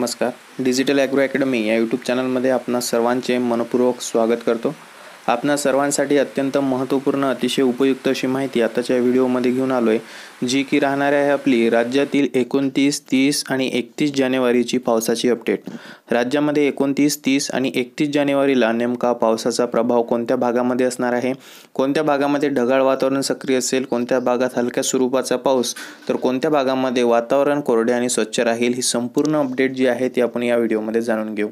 नमस्कार. Digital agro academy या YouTube चॅनलमध्ये आपणा सर्वांचे मनपूर्वक स्वागत करतो. आपणा सर्वांसाठी अत्यंत महत्त्वपूर्ण अतिशय उपयुक्त अशी माहिती आताच्या व्हिडिओमध्ये घेऊन आलो आहे, जी की राहणार आहे आपली राज्यातील 29, 30 आणि 31 जानेवारीची पावसाची अपडेट. राज्यामध्ये 29, 30 आणि 31 जानेवारीला नेमका पावसाचा प्रभाव कोणत्या भागामध्ये असणार आहे, कोणत्या भागामध्ये ढगाळ वातावरण सक्रिय असेल, कोणत्या भागात हलक्या स्वरूपाचा पाऊस, तर कोणत्या भागामध्ये वातावरण कोरडे आणि स्वच्छ राहील, ही संपूर्ण अपडेट जी आहे ती आपण या व्हिडिओमध्ये जाणून घेऊ.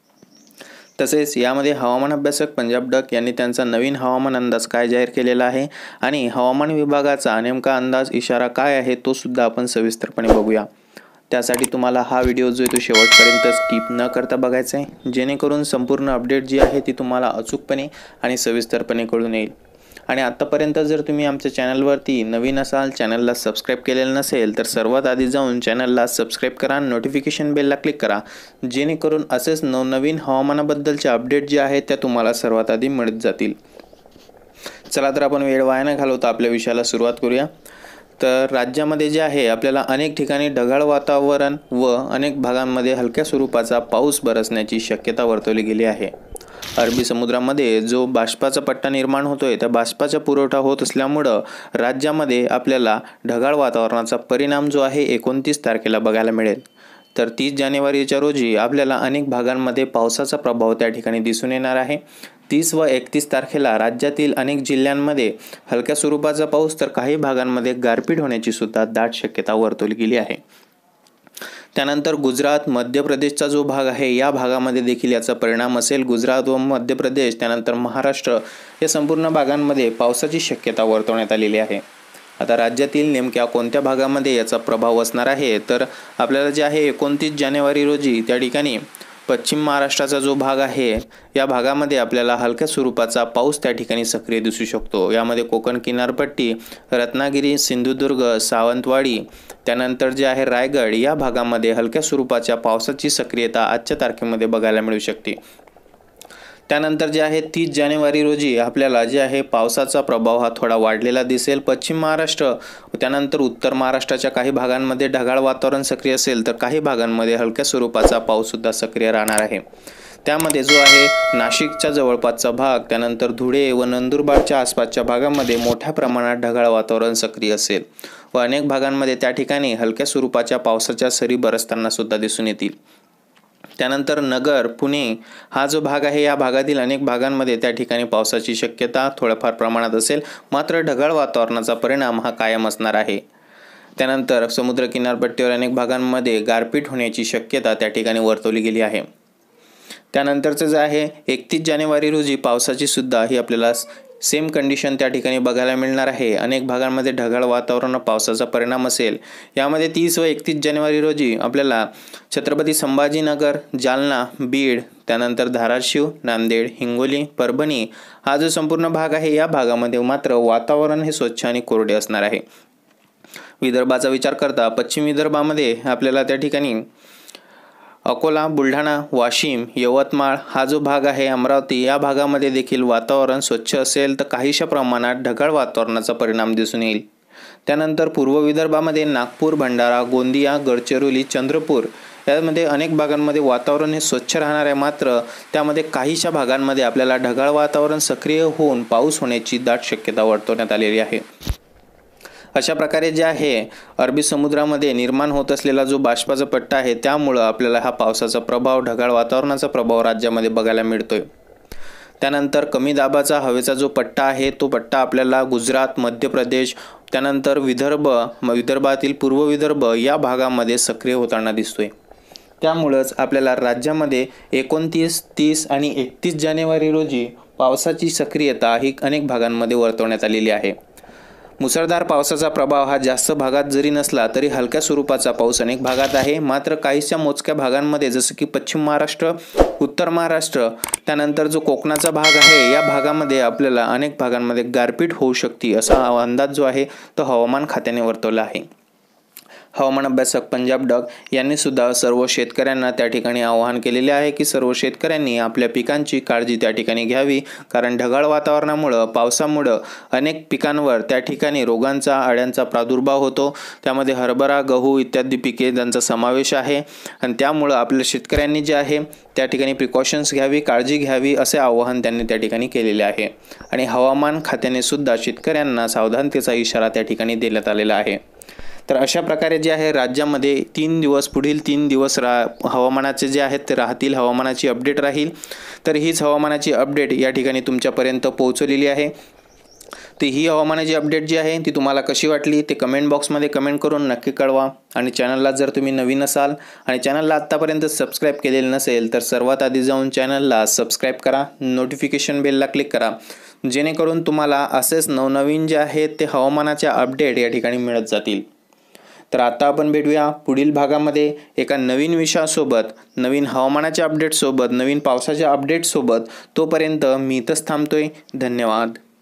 तसेच यामध्ये हवामान अभ्यासक पंजाब डक यांनी त्यांचा नवीन हवामान अंदाज काय जाहीर केलेला आहे आणि हवामान विभागाचा नेमका अंदाज इशारा काय आहे तो सुद्धा आपण सविस्तरपणे बघूया. त्यासाठी तुम्हाला हा व्हिडिओ जो आहे तो शेवटपर्यंत स्किप न करता बघायचा आहे, जेणेकरून संपूर्ण अपडेट जी आहे ती तुम्हाला अचूकपणे आणि सविस्तरपणे कळून येईल. आणि आत्तापर्यंत जर तुम्ही आमच्या चॅनलवरती नवीन असाल, चॅनलला सबस्क्राईब केलेलं नसेल, तर सर्वात आधी जाऊन चॅनलला सबस्क्राईब करा, नोटिफिकेशन बेलला क्लिक करा, जेणेकरून असेच नवनवीन हवामानाबद्दलचे अपडेट जे आहेत त्या तुम्हाला सर्वात आधी मिळत जातील. चला तर आपण वेळ वाया न घालवता आपल्या विषयाला सुरुवात करूया. तर राज्यामध्ये जे आहे आपल्याला अनेक ठिकाणी ढगाळ वातावरण व अनेक भागांमध्ये हलक्या स्वरूपाचा पाऊस बरसण्याची शक्यता वर्तवली गेली आहे. अरबी समुद्रामध्ये जो बाष्पाचा पट्टा निर्माण होतोय, त्या बाष्पाचा पुरवठा होत असल्यामुळं राज्यामध्ये आपल्याला ढगाळ वातावरणाचा परिणाम जो आहे 29 तारखेला बघायला मिळेल. तर 30 जानेवारीच्या रोजी आपल्याला अनेक भागांमध्ये पावसाचा प्रभाव त्या ठिकाणी दिसून येणार आहे. 30 व 31 तारखेला राज्यातील अनेक जिल्ह्यांमध्ये हलक्या स्वरूपाचा पाऊस, तर काही भागांमध्ये गारपीट होण्याची सुद्धा दाट शक्यता वर्तवली गेली आहे. त्यानंतर गुजरात, मध्य प्रदेशचा जो भाग आहे या भागामध्ये देखील याचा परिणाम असेल. गुजरात व मध्य प्रदेश, त्यानंतर महाराष्ट्र या संपूर्ण भागांमध्ये पावसाची शक्यता वर्तवण्यात आलेली आहे. आता राज्यातील नेमक्या कोणत्या भागामध्ये याचा प्रभाव असणार आहे, तर आपल्याला जे आहे 29 जानेवारी रोजी त्या ठिकाणी पश्चिम महाराष्ट्राचा जो भाग आहे या भागामध्ये आपल्याला हलक्या स्वरूपाचा पाऊस त्या ठिकाणी सक्रिय दिसू शकतो. यामध्ये कोकण किनारपट्टी, रत्नागिरी, सिंधुदुर्ग, सावंतवाडी, त्यानंतर जे आहे रायगड या भागामध्ये हलक्या स्वरूपाच्या पावसाची सक्रियता आजच्या तारखेमध्ये बघायला मिळू शकते. त्यानंतर जे आहे 30 जानेवारी रोजी आपल्याला जे आहे पावसाचा प्रभाव हा थोडा वाढलेला दिसेल. पश्चिम महाराष्ट्र व त्यानंतर उत्तर महाराष्ट्राच्या काही भागांमध्ये ढगाळ वातावरण सक्रिय असेल, तर काही भागांमध्ये हलक्या स्वरूपाचा पाऊससुद्धा सक्रिय राहणार आहे. त्यामध्ये जो आहे नाशिकच्या जवळपासचा भाग, त्यानंतर धुळे व नंदुरबारच्या आसपासच्या भागामध्ये मोठ्या प्रमाणात ढगाळ वातावरण सक्रिय असेल व अनेक भागांमध्ये त्या ठिकाणी हलक्या स्वरूपाच्या पावसाच्या सरी बरसताना सुद्धा दिसून येतील. त्यानंतर नगर, पुणे हा जो भाग आहे या भागातील अनेक भागांमध्ये त्या ठिकाणी पावसाची शक्यता थोड्याफार प्रमाणात असेल, मात्र ढगाळ वातावरणाचा परिणाम हा कायम असणार आहे. त्यानंतर समुद्र किनारपट्टीवर अनेक भागांमध्ये गारपीट होण्याची शक्यता त्या ठिकाणी वर्तवली गेली आहे. त्यानंतरचं जे आहे 31 जानेवारी रोजी पावसाची सुद्धा ही आपल्याला सेम कंडिशन त्या ठिकाणी बघायला मिळणार आहे. अनेक भागांमध्ये ढगाळ वातावरण पावसाचा परिणाम असेल. यामध्ये 30 व 31 जानेवारी रोजी आपल्याला छत्रपती संभाजीनगर, जालना, बीड, त्यानंतर धाराशिव, नांदेड, हिंगोली, परभणी हा जो संपूर्ण भाग आहे या भागामध्ये मात्र वातावरण हे स्वच्छ आणि कोरडे असणार आहे. विदर्भाचा विचार करता पश्चिम विदर्भामध्ये आपल्याला त्या ठिकाणी अकोला, बुलढाणा, वाशिम, यवतमाळ हा जो भाग आहे, अमरावती या भागामध्ये देखील वातावरण स्वच्छ असेल, तर काहीशा प्रमाणात ढगाळ वातावरणाचा परिणाम दिसून येईल. त्यानंतर पूर्व विदर्भामध्ये नागपूर, भंडारा, गोंदिया, गडचिरोली, चंद्रपूर यामध्ये अनेक भागांमध्ये वातावरण हे स्वच्छ राहणार आहे, मात्र त्यामध्ये काहीशा भागांमध्ये आपल्याला ढगाळ वातावरण सक्रिय होऊन पाऊस होण्याची दाट शक्यता वर्तवण्यात आलेली आहे. अशा प्रकारे जे आहे अरबी समुद्रामध्ये निर्माण होत असलेला जो बाष्पाचा पट्टा आहे त्यामुळं आपल्याला हा पावसाचा प्रभाव, ढगाळ वातावरणाचा प्रभाव राज्यामध्ये बघायला मिळतोय. त्यानंतर कमी दाबाचा हवेचा जो पट्टा आहे तो पट्टा आपल्याला गुजरात, मध्य प्रदेश, त्यानंतर विदर्भातील पूर्व विदर्भ या भागामध्ये सक्रिय होताना दिसतोय. त्यामुळंच आपल्याला राज्यामध्ये 29, 30 आणि 31 जानेवारी रोजी पावसाची सक्रियता ही अनेक भागांमध्ये वर्तवण्यात आलेली आहे. मुसळधार पावसाचा प्रभाव हा जास्त भागात जरी नसला तरी हलक्या स्वरूपाचा पाऊस अनेक भागात आहे, मात्र काहीशा मोजक्या भागांमध्ये जसं की पश्चिम महाराष्ट्र, उत्तर महाराष्ट्र, त्यानंतर जो कोकणाचा भाग आहे या भागामध्ये आपल्याला अनेक भागांमध्ये गारपीट होऊ शकते असा अंदाज जो आहे तो हवामान खात्याने वर्तवला आहे. हवामान अभ्यासक पंजाब डग यांनी सुद्धा सर्व शेतकऱ्यांना त्या ठिकाणी आवाहन केलेले आहे की सर्व शेतकऱ्यांनी आपल्या पिकांची काळजी त्या ठिकाणी घ्यावी, कारण ढगाळ वातावरणामुळे पावसामुळे अनेक पिकांवर त्या ठिकाणी रोगांचा अळ्यांचा प्रादुर्भाव होतो। त्यामध्ये हरभरा, गहू इत्यादी पिके त्यांचा समावेश आहे आणि त्यामुळे आपल्या शेतकऱ्यांनी जे आहे त्या ठिकाणी प्रिकॉशन्स घ्यावी, काळजी घ्यावी असे आवाहन त्यांनी त्या ठिकाणी केलेले आहे। आणि हवामान खात्याने सुद्धा शेतकऱ्यांना सावधानतेचा इशारा त्या ठिकाणी देण्यात आलेला आहे। तर अशा प्रकारे जे आहे राज्यामध्ये 3 दिवस पुढील 3 दिवस हवामानाचे जे आहेत ते राहतील, हवामानाची अपडेट राहील। तर हीच हवामानाची अपडेट या ठिकाणी तुमच्यापर्यंत पोहोचवलेली आहे। तर ही हवामानाची अपडेट जी आहे ती तुम्हाला कशी वाटली ते कमेंट बॉक्समध्ये कमेंट करून नक्की कळवा। आणि चॅनलला जर तुम्ही नवीन असाल आणि चॅनलला आत्तापर्यंत सबस्क्राईब केलेलं नसेल तर सर्वात आधी जाऊन चॅनलला सबस्क्राईब करा, नोटिफिकेशन बेलला क्लिक करा, जेणेकरून तुम्हाला असेच नवनवीन जे आहेत ते हवामानाच्या अपडेट या ठिकाणी मिळत जातील। तर आता आपण भेटूया पुढील भागामध्ये एका नवीन विषयासोबत, नवीन हवामानाच्या अपडेटसोबत, नवीन पावसाच्या अपडेटसोबत। तोपर्यंत मी इथंच थांबतोय। धन्यवाद।